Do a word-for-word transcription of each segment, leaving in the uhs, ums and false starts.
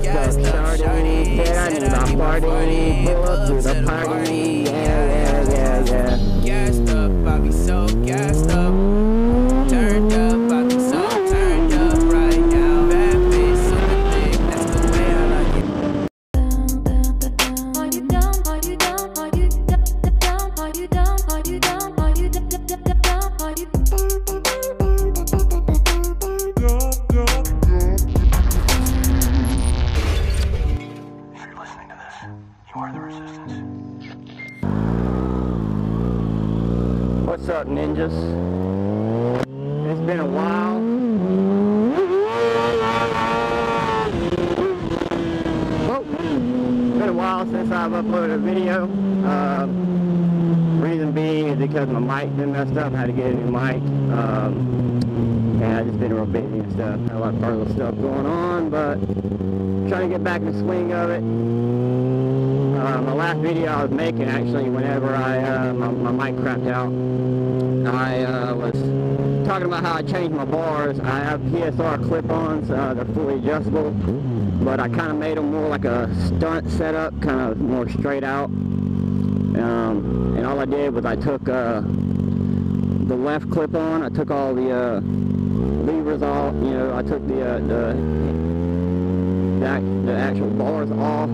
gassed up, shorty. Said I need my forty. Pull up to the party. Yeah, yeah, yeah, yeah. Gassed up, I be so gassed up. Turned up, I be so turned up right now. Bad bitch, super thick, that's the way I like it. Are you down? Are you down? Are you down? Are you down? Are you down? Are you down? Are you? You are the resistance. What's up, ninjas? It's been a while. Oh, it's been a while since I've uploaded a video. Uh, reason being is because my mic been messed up. I had to get a new mic. Um, and I just been real busy and stuff. Had a lot of personal stuff going on, but trying to get back in the swing of it. Uh, my last video I was making, actually, whenever I uh, my, my mic crapped out, I uh, was talking about how I changed my bars. I have P S R clip-ons, uh, they're fully adjustable, but I kind of made them more like a stunt setup, kind of more straight out. Um, and all I did was I took uh, the left clip-on, I took all the uh, levers off, you know, I took the, uh, the, the, the actual bars off,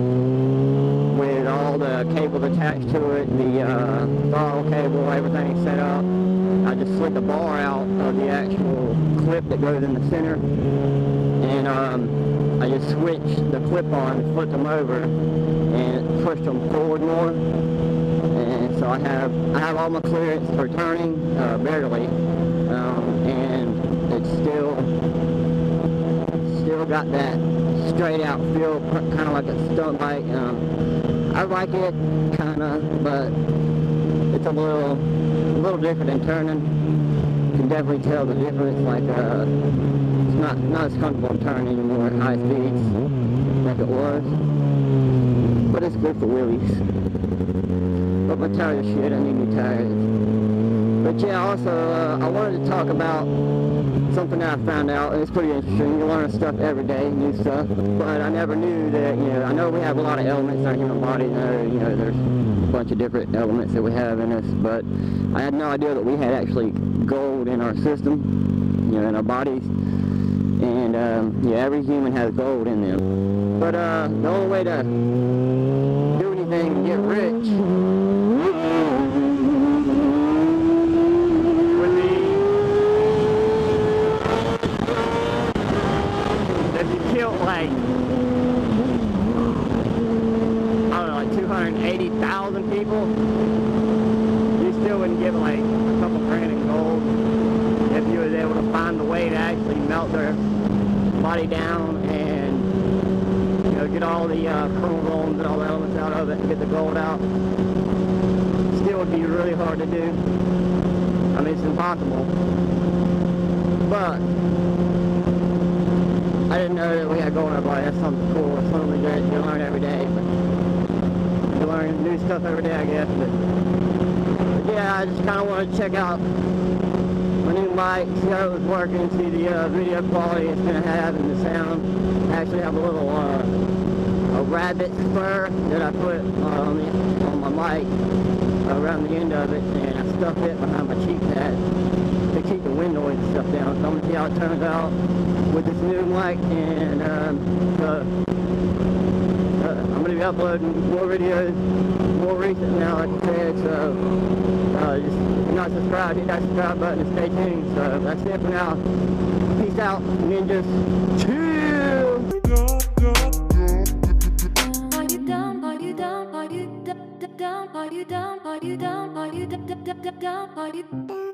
with all the cables attached to it, the uh, throttle cable, everything set up. I just slid the bar out of the actual clip that goes in the center, and um, I just switched the clip on, flipped them over, and pushed them forward more. And so I have I have all my clearance for turning, uh, barely, um, and it's still still got that straight out feel, kind of like a stunt bike. Um, I like it, kind of, but it's a little, a little different than turning. You can definitely tell the difference. Like, uh, it's not, not as comfortable in turning anymore at high speeds like it was. But it's good for wheelies. But my tires are shit. I need new tires. But yeah, also, uh, I wanted to talk about something that I found out, and it's pretty interesting. You learn stuff every day, new stuff, but I never knew that, you know, I know we have a lot of elements in our human body, uh, you know, there's a bunch of different elements that we have in us, but I had no idea that we had actually gold in our system, you know, in our bodies, and, um, yeah, every human has gold in them. But, uh, the only way to do anything and get rich like, I don't know, like two hundred eighty thousand people, you still wouldn't give like a couple grand in gold if you was able to find the way to actually melt their body down and, you know, get all the uh, chromosomes and all the elements out of it and get the gold out. Still would be really hard to do. I mean, it's impossible. But I didn't know that we had gold in our body. That's something cool. It's something that you learn every day. But you learn new stuff every day, I guess. But, but yeah, I just kind of wanted to check out my new mic, see how it was working, see the uh, video quality it's going to have and the sound. I actually have a little uh, a rabbit spur that I put uh, on, the, on my mic uh, around the end of it, and I stuffed it behind my cheek pad to keep the wind noise and stuff down. So I'm going to see how it turns out with this new mic, and um, uh, uh, I'm going to be uploading more videos, more recent now, like I said, so uh, just, if you're not subscribed, hit that subscribe button and stay tuned. So that's it for now. Peace out, ninjas. Chill! Are you down? Are you down? Are you down? Are you down? Are you down? Are you down? Are you